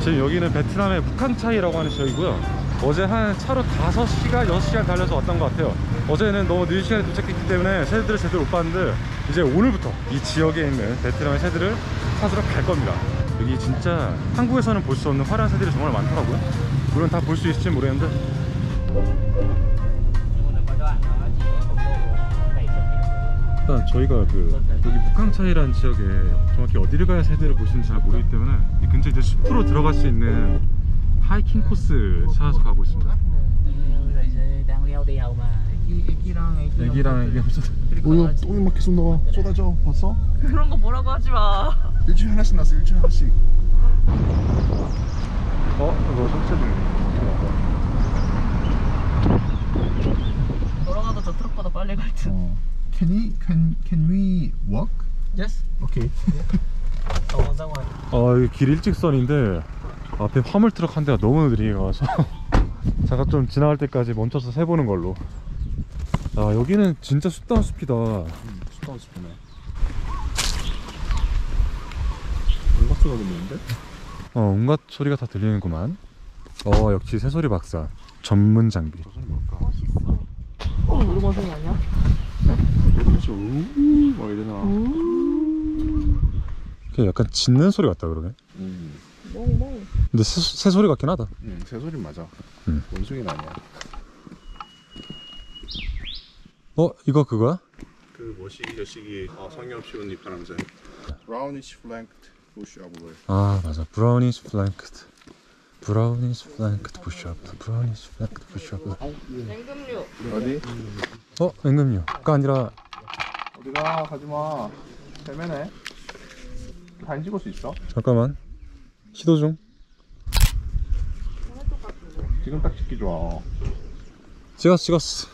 지금 여기는 베트남의 북한차이라고 하는 지역이고요. 어제 한 차로 5시간, 6시간 달려서 왔던 것 같아요. 어제는 너무 늦은 시간에 도착했기 때문에 새들을 제대로 못 봤는데, 이제 오늘부터 이 지역에 있는 베트남의 새들을 찾으러 갈 겁니다. 여기 진짜 한국에서는 볼 수 없는 화려한 새들이 정말 많더라고요. 물론 다 볼 수 있을지 모르겠는데. 일단 저희가 여기 북한차이라는 지역에 정확히 어디를 가야 새들을 볼 수 있는지 잘 모르기 때문에 이 근처에 이제 숲으로 들어갈 수 있는 하이킹 코스 찾아서 가고 있습니다. 애기랑 애기 없어. 오늘 똥이 막 계속 나와. 쏟아져. 봤어? 그런 거 뭐라고 하지 마. 일주일에 하나씩 났어. 일주일에 하나씩. 이거 설치 중. 돌아가도 저 트럭보다 빨리 갈 듯. Can we walk? Yes. Okay. 여기 길 일직선인데 앞에 화물 트럭 한 대가 너무 느리게 가서 잠깐 좀 지나갈 때까지 멈춰서 세보는 걸로. 여기는 진짜 숲다운 숲이다. 숲다운 숲이네. 온갖 소리가 들리는데? 온갖 소리가 다 들리는구만. 역시 새소리 박사 전문 장비. 저 소리 뭘까? 오르마성이 아니야? 그렇죠. 막 이러나. 그냥 약간 짖는 소리 같다 그러네. 멍멍. 근데 새소리 같긴 하다. 새소리 맞아. 원숭이는 아니야. 이거 그거야? 그 뭐시기 저시기 성형 피운 잎 파랑새. Brownish flanked bush arbor. 맞아. 브라우니시 플랭크드. 브라우니시 플랭크드 부시업. 브라우니시 플랭크드 부시업. 냉금류. 어디? 앵금류가 아니라 어디가? 가지마. 대면에. 사진 찍을 수 있어? 잠깐만. 시도 중. 지금 딱 찍기 좋아. 찍었어.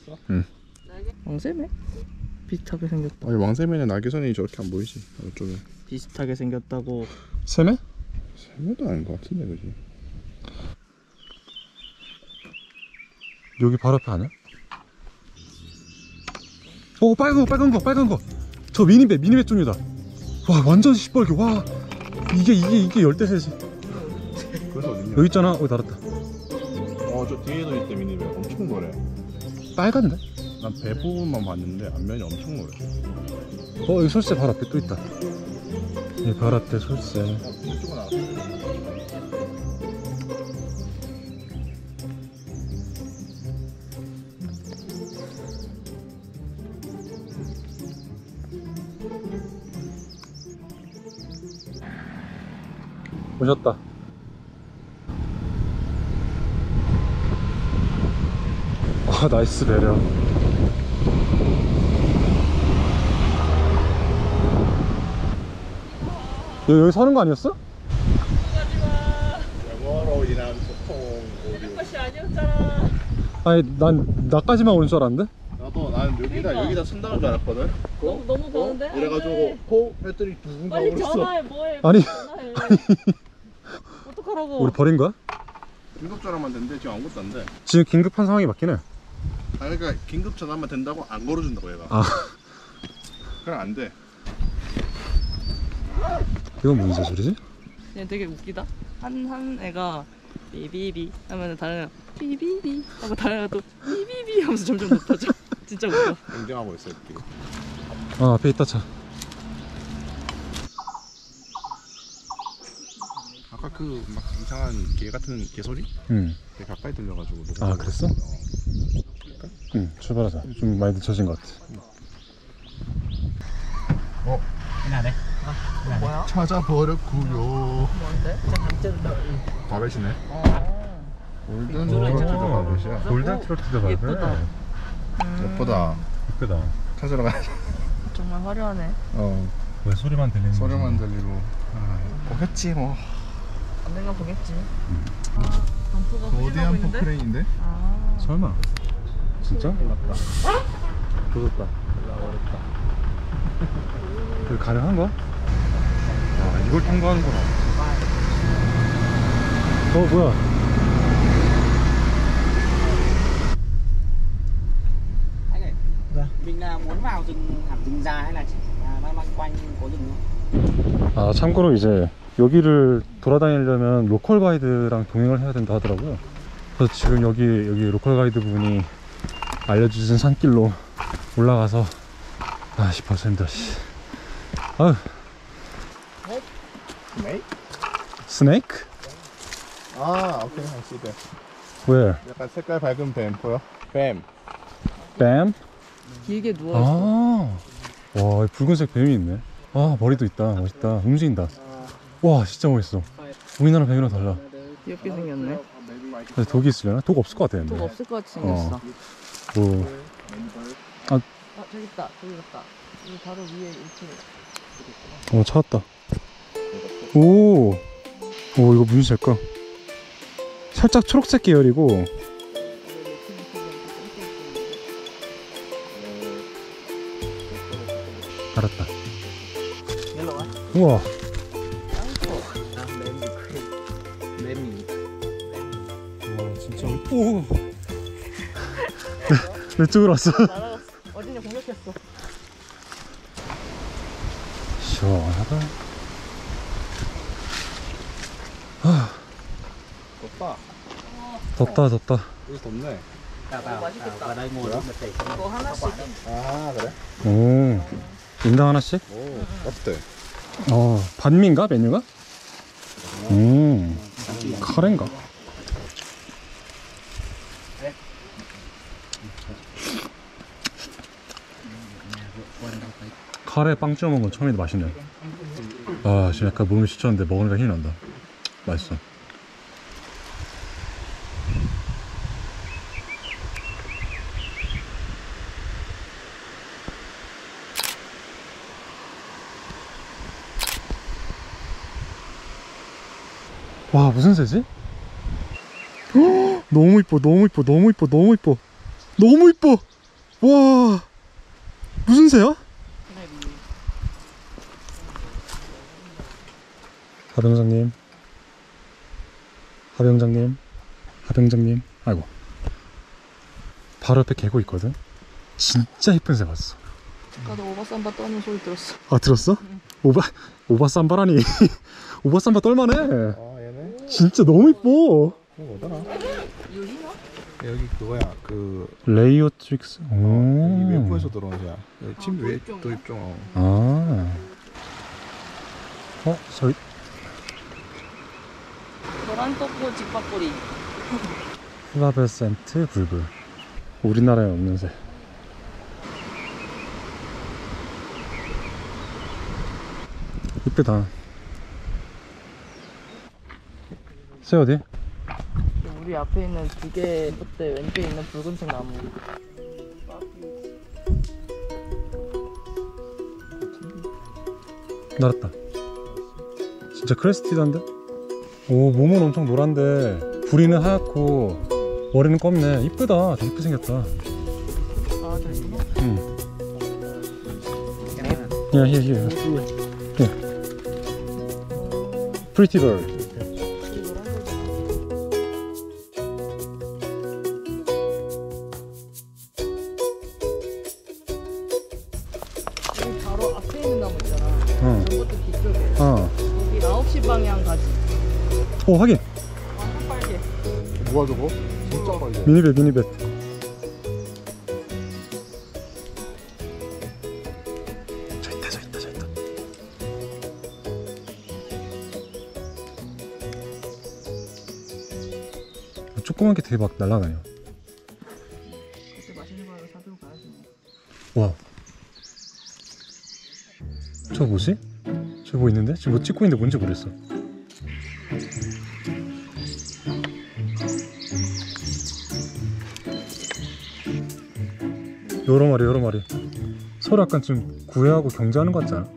왕새매? 비슷하게 생겼다. 아니 왕새매는 날개선이 저렇게 안 보이지. 이쪽에. 비슷하게 생겼다고. 새매? 새매도 아닌 것 같은데 그지? 여기 바로 앞에 아니야? 빨간 거. 저 미니배 종류다. 와, 완전 시뻘게. 와, 이게 열대새지. 그래서 어딨냐? 여기 있잖아. 날았다. 저 뒤에도 있대 미니배. 엄청 노래. 빨간데? 난 배 부분만 봤는데 앞면이 엄청 노래. 여기 솔새 바로 앞에 또 있다. 이 바로 앞에 솔새. 이쪽은 알았어. 오셨다. 나이스 배려. 여기 사는 거 아니었어? 영어로 인한 소통 오류. 것이 아니었잖아. 아니, 나까지만 오는 줄 알았는데? 나는 여기다 쓴다는 줄 알았거든. 너무 가는데? 그래가지고 했더니 누군가 빨리 오랬어. 전화해. 뭐해? 아니. 전화해. 어떡하라고? 우리 버린 거야? 긴급 전화만 된대. 지금 아무것도 안 돼. 지금 긴급한 상황이 맞긴 해. 그러니까 긴급 전화만 된다고 안 걸어준다고 얘가. 그럼 안 돼. 이건 무슨 소리지? 얘 되게 웃기다. 한 애가 비비비 하면은 다른 애가 비비비 하고 다른 애가 또 비비비 하면서 점점 높아져. 진짜 웃겨. 경쟁하고 있어 이렇게. 앞에 있다 차. 아까 그 막 이상한 개 같은 개소리? 응. 되게 가까이 들려가지고. 그랬어? 응, 출발하자. 좀 많이 늦춰진 것 같아. 뭐야? 찾아버렸구요. 뭔데? 바벳이네. 골든 트로트 바벳이야. 골든 트로트도 봐야 예쁘다. 예쁘다. 예쁘다. 찾으러 가야지. 정말 화려하네. 왜 소리만 들리는 소리만 들리고. 보겠지 뭐. 언젠가 보겠지. 반포가 거대한 후진하고 있는데? 포크레인인데? 설마? 진짜? 올랐다. 조졌다. 어렵다. 그게 가능한 거야? 이걸 통과하는구나. 뭐야? Anh ơi, mình là muốn vào rừng hẳn rừng già hay là chỉ loanh quanh có rừng thôi? 참고로 이제 여기를 돌아다니려면 로컬 가이드랑 동행을 해야 된다 하더라고요. 그래서 지금 여기 로컬 가이드 분이 알려주신 산길로 올라가서 아씨 벌써 힘들어. 아유. Snake? 스네이크? 아, 오케이. I see that. Where? 약간 색깔 밝은 뱀 보여? 뱀. 뱀? 길게 누워있어. 와, 붉은색 뱀이 있네. 아, 머리도 있다. 멋있다. 움직인다. 와, 진짜 멋있어. 우리나라 뱀이랑 달라. 귀엽게 생겼네. 근데 독이 있으려나? 독 없을 것 같아. 근데. 독 없을 것 같이 생겼어. 뭐. 아 저기 있다. 저기 있다. 여기 바로 위에 이렇게. 찾았다. 오, 이거 무슨 색깔? 살짝 초록색 계열이고. 알았다. 우와. 와, 진짜. 오. 내 쪽으로 왔어. 날아갔어. 어딘지 공격했어. 시원하다. 덥다. 여기 덥네. 맛있겠다. Vào đây ngồi Dạ. một tỷ. 이거 하나씩. 아, 그래? 오, 인당 하나씩? 오, 어때? 반미인가 메뉴가? 카레인가? 카레에 빵 찍어 먹은 건 처음인데 맛있네. 아, 지금 약간 몸이 지쳤는데 먹으니까 힘이 난다. 맛있어. 와, 무슨 새지? 헉, 너무 이뻐. 와, 무슨 새야? 하병장님. 아이고. 바로 옆에 개고 있거든. 진짜 이쁜 새 봤어. 아까도 오바삼바 떠는 소리 들었어. 아, 들었어? 오바삼바라니. 오바삼바 떨만해. 아, 얘네? 진짜 너무 이뻐. 이거 뭐더라? 유리나? 여기 그거야. 그 레이오트릭스. 여기 외부에서 들어온 새야. 침 도입종. 저기 계란 떡고 직박거리. 플라베센트 불불. 우리나라에 없는 새. 이쁘다. 새 어디? 우리 앞에 있는 두 개 꽃대 왼쪽에 있는 붉은색 나무. 날았다. 진짜 크레스티던데? 오, 몸은 엄청 노란데 부리는 하얗고 머리는 검네. 이쁘다. 되게 이쁘게 생겼다. 아, 저 있구나. Yeah, here. Pretty bird. 여기 바로 앞에 있는 나무 있잖아. 이것도 뒤쪽에. 여기 9시 방향 가지. 오, 확인. 완전 빨개. 뭐야 저거? 진짜 빨개. 미니벳. 저 있다. 조그만 게 되게 막 날아다녀. 그때 맛있는 거 사들고 가야지 뭐. 와. 저거 뭐지? 저거 뭐 있는데? 지금 뭐 찍고 있는데 뭔지 모르겠어. 여러 마리. 서로 약간 좀 구애하고 경쟁하는 것 같지 않아?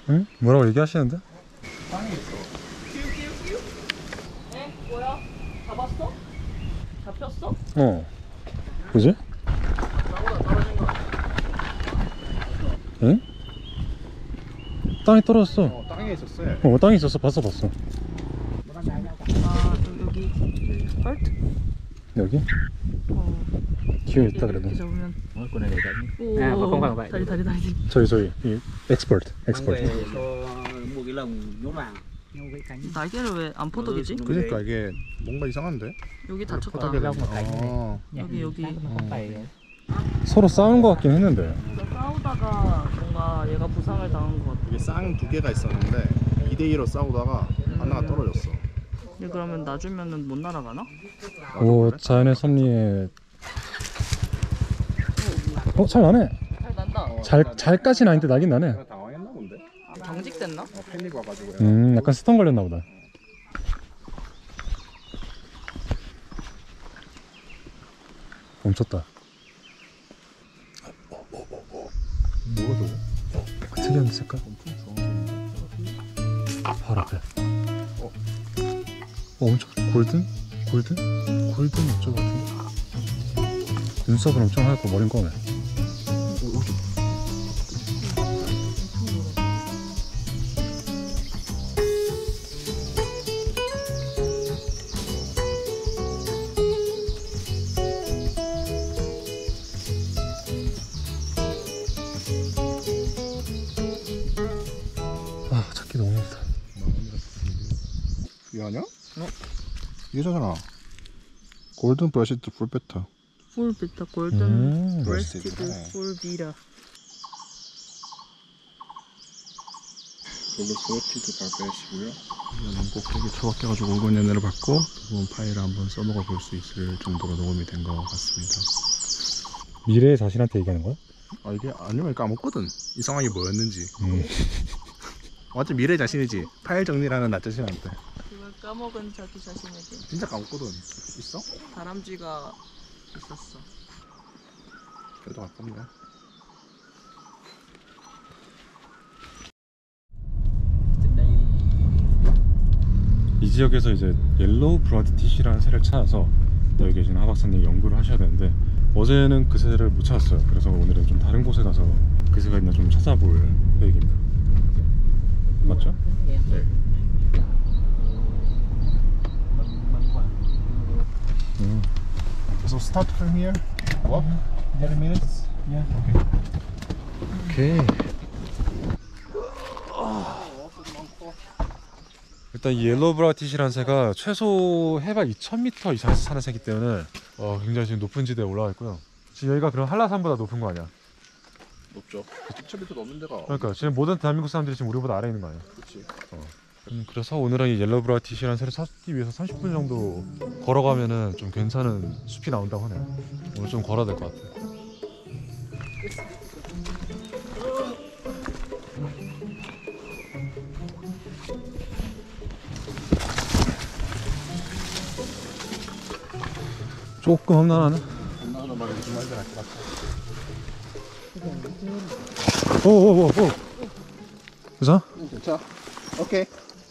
응? 뭐라고 얘기하시는데? 에? 뭐야? 잡았어? 잡혔어? 어. 그지? 응? 땅이 떨어졌어. 땅에 있었어요. 땅이 있었어. 봤어. 아, 여기 헐트? 여기? 기회 있다 그래도. 이렇게 잡으면 Ôi, con này để đánh. 오, À, mà không phải vậy. 다리 저희 이 엑스퍼트. Mang về cho mua cái lồng nhốt vào. Nhau với cánh. 날개를 왜 안 포덕이지? 그러니까 이게 뭔가 이상한데? 여기 다쳤다. Cái lông và cánh này. 어. 여기. Nó không phải. 서로 싸운 것 같긴 했는데. 싸우다가 뭔가 얘가 부상을 당한 것 같아. 이게 쌍 두 개가 있었는데 2대2로 싸우다가 하나가 떨어졌어. 얘 그러면 놔주면은 못 날아가나? 오, 자연의 섭리에. 잘 나네. 잘 난다. 잘까진 아닌데 나긴 나네. 내가 당황했나 본데? 경직됐나? 패닉 와가지고 약간 스턴 걸렸나 보다. 멈췄다. 뭐가 저거? 특이한 색깔. 바로 앞에. 엄청 골든? 골든 어쩌고 같은데? 눈썹은 엄청 하얗고 머리는 검해. 아, 찾기 너무 힘들다. 이거 아니야? 이거잖아. 골든 브러시드 풀 베타. 풀 비타 골든 브레스티드. 브레스티드 풀 비라. 골든 소티드 가베시고요. 이거는 꼭대기 처박혀가지고 오건 연애를 받고 이번 파일을 한번 써먹어 볼 수 있을 정도로 녹음이 된 것 같습니다. 미래의 자신한테 얘기하는 거야? 아 이게 아니면 까먹거든. 이 상황이 뭐였는지. 완전 미래 자신이지. 파일 정리라는 나 자신한테. 그걸 까먹은 자기 자신에게 진짜 까먹거든. 있어? 다람쥐가 있었어. 그래도 아깝네. 이 지역에서 이제 옐로우 브라디티시라는 새를 찾아서 여기 계신 하 박사님 연구를 하셔야 되는데 어제는 그 새를 못 찾았어요. 그래서 오늘은 좀 다른 곳에 가서 그 새가 있나 좀 찾아볼 계획입니다. 맞죠? 네. So start from here. Walk. 30 minutes. Yeah. 오케이. 일단 이 옐로우 브라디티시라는 새가 최소 해발 2000m 이상에서 사는 새이기 때문에 굉장히 지금 높은 지대에 올라와 있고요. 지금 여기가 그럼 한라산보다 높은 거 아니야? 높죠. 1000m 넘는 데가. 그러니까 지금 모든 대한민국 사람들이 지금 우리보다 아래에 있는 거 아니야? 그렇지. 그래서 오늘은 이 옐로우 브라디티시라는 새를 찾기 위해서 30분 정도 걸어가면은 좀 괜찮은 숲이 나온다고 하네요. 오늘 좀 걸어야 될 것 같아요. 조금 험난하네. 나는 막 무슨 말인지 알 것 같아. 오오오오. 그래서? 괜찮아. 오케이.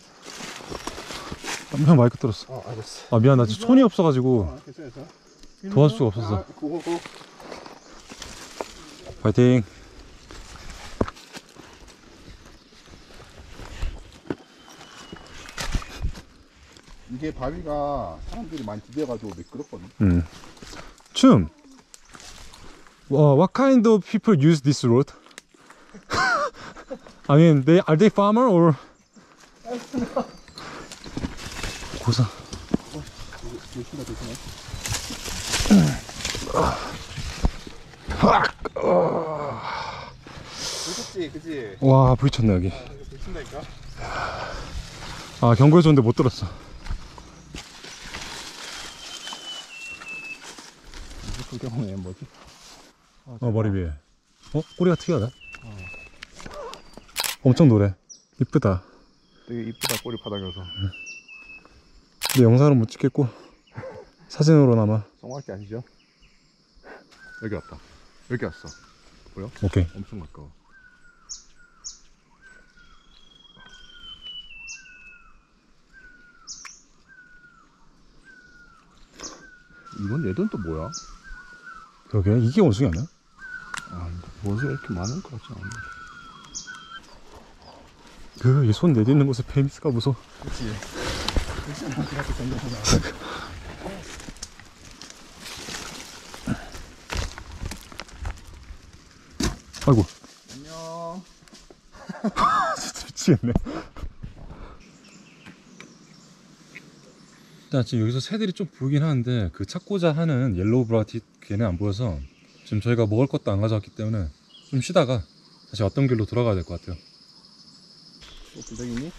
형 마이크 들었어. 알겠어. 아 미안, 나 지금 손이 없어가지고 괜찮아. 도와줄 수가 없었어. 고고고. 파이팅. 이게 바위가 사람들이 많이 디뎌가지고 미끄럽거든. 춤. What kind of people use this road? I mean, are they farmer or? 고사. 조심해 조심해. 무섭지, 그지? 와, 부딪혔네 여기. 조심다니까. 아, 경고해줬는데 못 들었어. 그 경우에 뭐지? 머리 위에. 꼬리가 특이하다. 엄청 노래. 이쁘다. 되게 이쁘다 꼬리 바닥에서. 근데 영상은 못 찍겠고 사진으로나마. 송악기 아시죠? 여기 왔다. 여기 왔어. 보여? 오케이. 엄청 가까워. 이건 얘들은 또 뭐야? 그러게 이게 원숭이 아니야? 아, 뭐지 이렇게 많은 것 같지 않은데. 이 손 내딛는 곳에 뱀 있을까 무서워. 그치. 아이고. 안녕. 진짜 미치겠네. 일단 지금 여기서 새들이 좀 보이긴 하는데 그 찾고자 하는 옐로우 브라티 걔는 안 보여서 지금 저희가 먹을 것도 안 가져왔기 때문에 좀 쉬다가 다시 왔던 길로 돌아가야 될 것 같아요. 또 부대기니?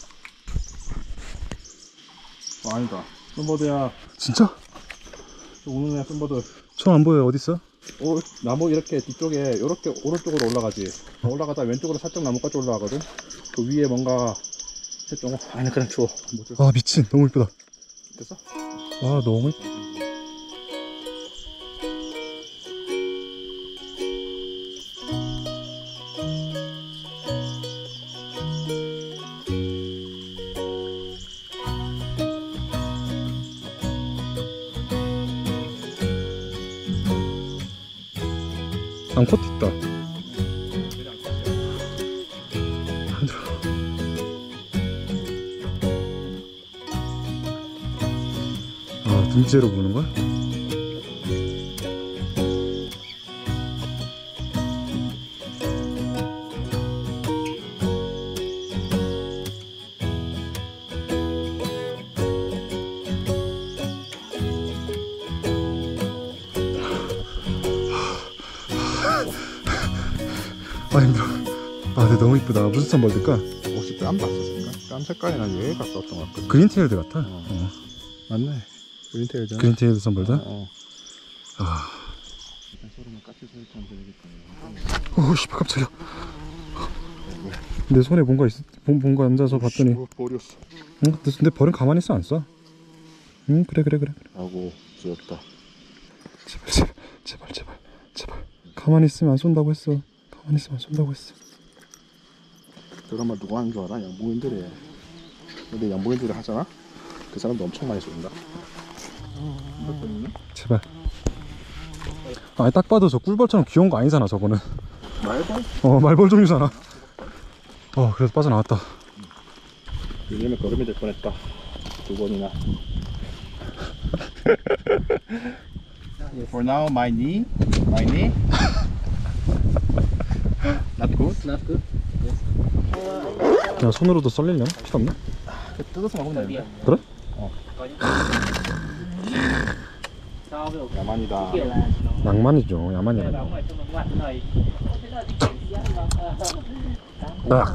아니다. 썬버드야. 진짜? 오는 애 썬버드. 저 안 보여요. 어딨어? 나무 이렇게 뒤쪽에 이렇게 오른쪽으로 올라가지. 올라가다 왼쪽으로 살짝 나무까지 올라가거든. 그 위에 뭔가 했던 거. 아니 그냥 추워. 아 미친 너무 이쁘다. 됐어? 와 너무 이쁘다. 암컷 있다. 아 등째로 보는 거야? 아 힘들어. 아 근데 너무 이쁘다. 무슨 썬벌드일까? 혹시 뺨 봤어 색깔? 뺨 색깔이 난 여기 갔었던 것 같거든. 그린테일드 같아. 맞네. 그린테일잖아. 그린테일드 썬벌드? 아. 소리만 까치 소리처럼 들리겠다. 오씨 깜짝이야. 내 손에 뭔가 뭔가 앉아서 봤더니 버렸어. 응? 근데 벌은 가만히 있어 안 쏴? 응 그래. 하고 쓰였다. 제발 가만히 있으면 안 쏜다고 했어. 드라마 누가 하는 줄 알아? 양봉인들이. 근데 양봉인들이 하잖아? 그 사람도 엄청 많이 쏜다. 제발. 아니 딱 봐도 저 꿀벌처럼 귀여운 거 아니잖아 저거는. 말벌? 말벌 종류잖아. 그래서 빠져나왔다. 이러면 걸음이 될 뻔했다. 2번이나. For now, my knee. Not good. Not good. 그냥 손으로도 썰리려나? 필요 없나? 뜯어서 먹으면 되는데. 그래? So với 야만이다. kiểu là nó 낭만이죠. 야만이 아니야. đóng ở trong một ngoặt này. 아,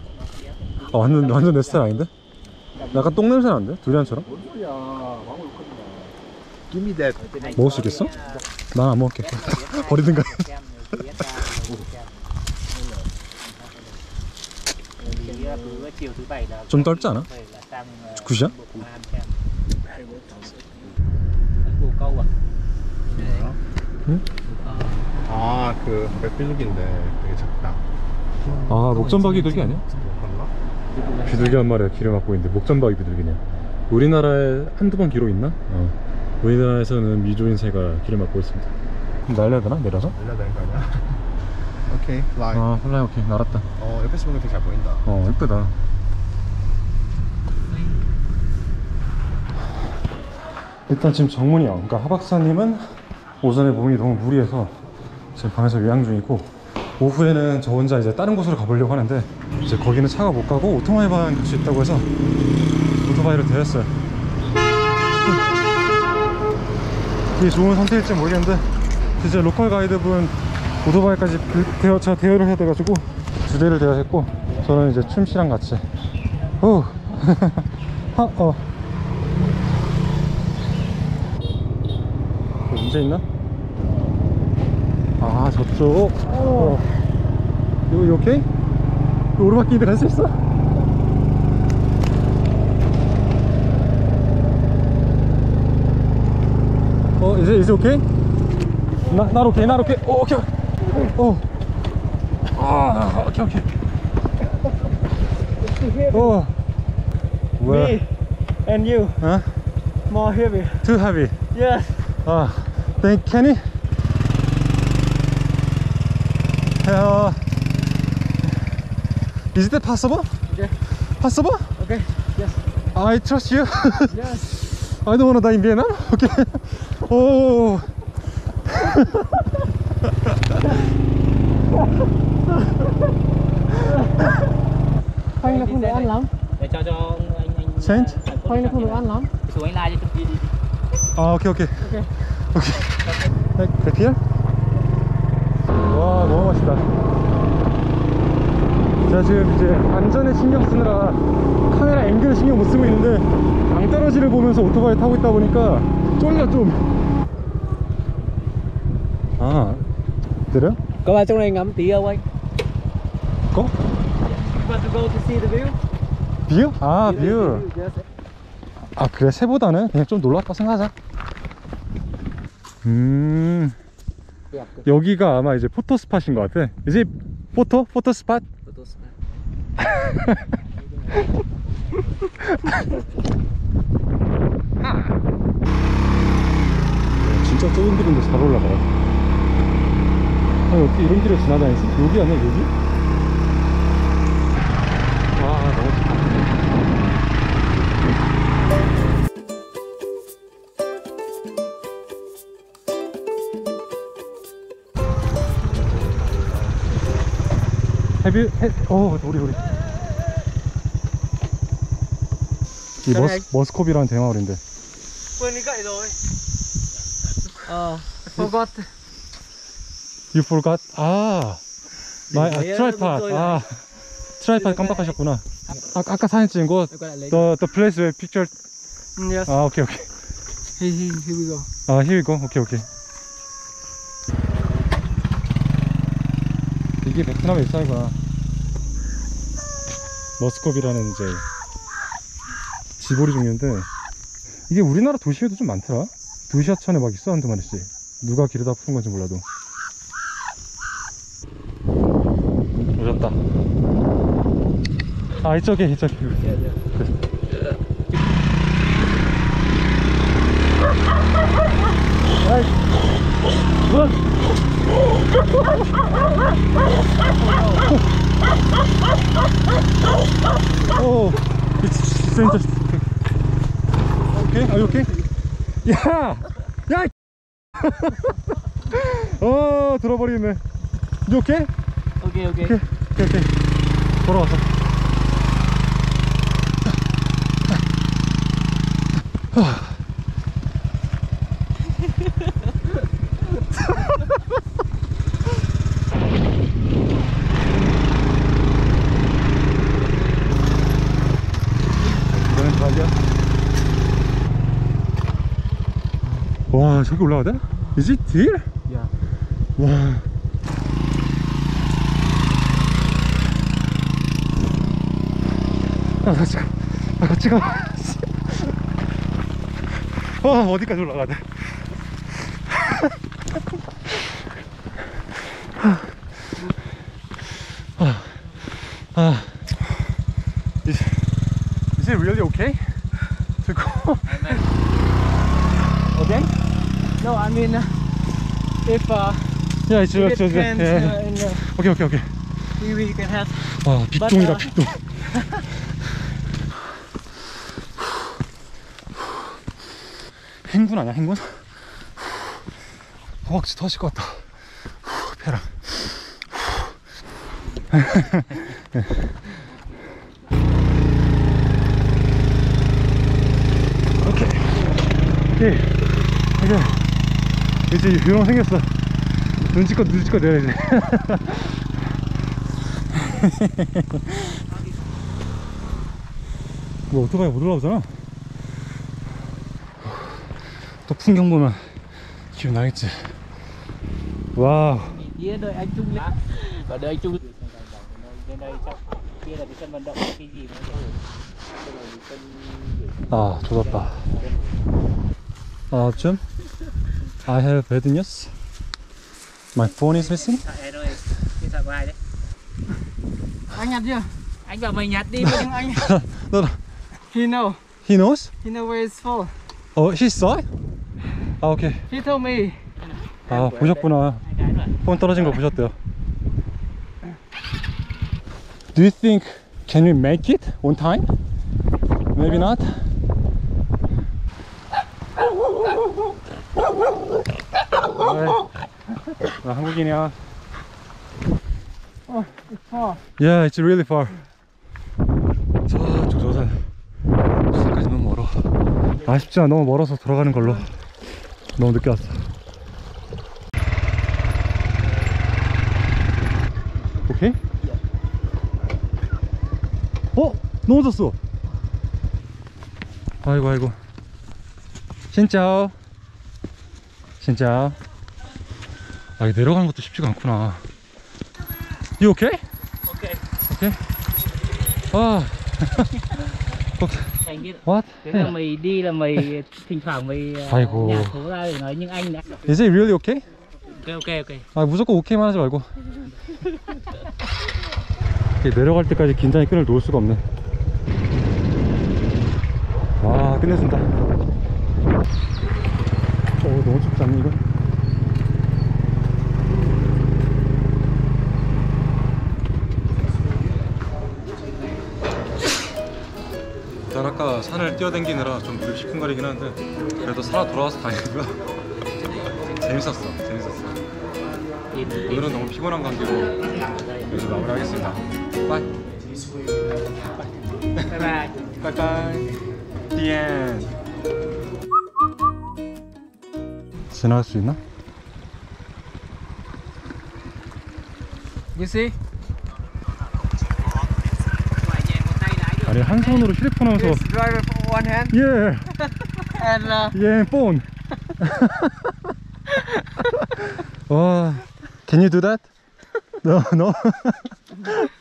완전 내 스타일 아닌데? 약간 똥 냄새 나는데? 두리안처럼? 뭔 소리야. 망고 욕하지 마. Give me that. 먹을 수 있겠어? 난 안 먹을게. 버리든가. 좀 떫지 않아? 굿이야? bồ câu à? 아, 그 백비둘기인데 되게 작다. 아 목전박이 비둘기 아니야? 그런가? 비둘기 한 마리가 길을 막고 있는데 목전박이 비둘기냐? 우리나라에 한두 번 기록 있나? 우리나라에서는 미조인 새가 길을 막고 있습니다. 그럼 날려야 되나? 내려서? 날려야 되는 거 아니야? 오케이, fly. 플라이 오케이 날았다. 옆에서 보면 되게 잘 보인다. 예쁘다. 일단 지금 정문이요. 그러니까 하박사님은 오전에 몸이 너무 무리해서 지금 방에서 요양 중이고, 오후에는 저 혼자 이제 다른 곳으로 가보려고 하는데 이제 거기는 차가 못 가고 오토바이만 갈 수 있다고 해서 오토바이를 대했어요. 이게 좋은 선택일지 모르겠는데 이제 로컬 가이드분 오토바이까지 제가 대여를 해야 돼가지고 2대를 대여했고, 저는 이제 춤씨랑 같이 문제 있나? 아 저쪽. 이거 오케이? 이거 오르막길도 갈 수 있어? 이제 오케이? not okay, not okay. 오케이. 오케이. Me and you Huh? more heavy. Too heavy. Yes. Thank Kenny. Is it possible? Okay. Possible? Okay. Yes. I trust you. Yes. I don't wanna die in Vietnam. Okay. Oh. Khoanh nó không được ăn lắm. Để cho anh Change? Khoanh nó không được ăn lắm. xuống anh like cho đi đi. 오케이. Okay. 네, 백피야? 와, 너무 멋있다. 제가 지금 이제 안전에 신경 쓰느라 카메라 앵글을 신경 못 쓰고 있는데 낭떠러지를 보면서 오토바이 타고 있다 보니까 쫄려 좀. 아, 그래요? Có vào trong này ngắm tí không anh? Có? You want to go to see the view? 뷰? 아, 뷰. Yes. 아, 그래, 새보다는 그냥 좀 놀랍다고 생각하자. 여기가 아마 이제 포토 스팟인 것 같아. 이제 포토 스팟? 진짜 좁은 길인데 잘 올라가. 아니, 어떻게 이런 길을 지나다니지? 여기 아니야, 여기? 와, 너무 좋다. 우리 이 머스콥이라는 대마을인데. Quên cái gậy rồi. Forgot. You forgot? 트라이팟. 트라이팟 깜빡하셨구나. 아까 사진 찍은 곳. The place where picture. Yes. 오케이. Here we go. Here we go. 오케이. 이게 베트남의 일상이구나. 머스콥이라는 이제 지보리 종류인데 이게 우리나라 도시에도 좀 많더라. 도시하천에 막 있어 한두 마리씩. 누가 길에다 푸는 건지 몰라도. 오셨다. 이쪽에. Oh, it's interesting. Okay, are you okay? 야! 들어버리네. You okay? Okay. 오케이. 돌아왔어. 와, 저기 올라가야 돼? Is it here? Yeah. 와. 같이 가. 어디까지 올라가야 돼? Is it really okay to go? Again? No, I mean, if Yeah, it's it just can, 오케이. we can have. 와, 빅동이다, 빅동. 행군 아니야, 행군? 허벅지 터질 것 같다. 배랑. 오케이. 이제 요령 생겼어. 눈치껏 내야지. 뭐 오토바이 못 올라오잖아. 또 풍경 보면 기분 나겠지. 와우. Kia đợi anh Trung lên. Và đợi anh Trung lên đây chắc kia là cái sân vận động cái gì 아, 조졌다. 좀 I have bad news. My phone is missing. Thẻ rồi, cái thẻ của ai đấy? Anh nhặt chưa? Anh bảo mày nhặt đi nhưng anh. No. He know. He knows? He know where it's for. He saw it? 아 오케이. He told me. 아 보셨구나. 폰 떨어진 거 보셨대요. Do you think can we make it on time? Maybe not. 나 한국인이야. Oh, it's far. Yeah, it's really far. 저쪽 저산. 시까지 너무 멀어. 아쉽지만 너무 멀어서 돌아가는 걸로. 너무 늦게 왔어. 오케이? 넘어졌어. 아이고 아이고. 신짜오. 신짜오. 아 이게 내려가는 것도 쉽지가 않구나. You okay? Okay. Okay. 아. Okay. Anh biết What? thế là mày đi là mày thỉnh thoảng mày 아이고. nhà thố ra để nói nhưng anh đã Is it really okay? ok. 아 무조건 오케이만 하지 말고. 이렇게 내려갈 때까지 긴장의 끈을 놓을 수가 없네. 와 끝내준다. 너무 춥지 않니 이거? 일단 아까 산을 뛰어댕기느라 좀 무릎 시큰거리긴 한데 그래도 살아 돌아와서 다행이고요. 재밌었어. 오늘은 너무 피곤한 관계로 여기서 마무리하겠습니다. 바이. 바이바이. The end. 지나갈 수 있나? You see? 아니 한 손으로 휴대폰 하면서 This driver for one hand 예! and 예, 폰! 와, can you do that? No, no.